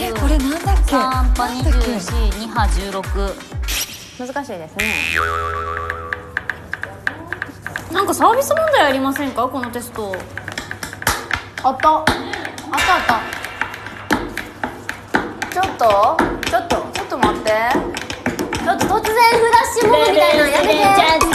これなんだっけ。 3波24、2波16。 難しいですね。 なんかサービス問題ありませんか、このテスト。 あったあったあった。ちょっと待って、ちょっと突然フラッシュモブみたいなのやめて。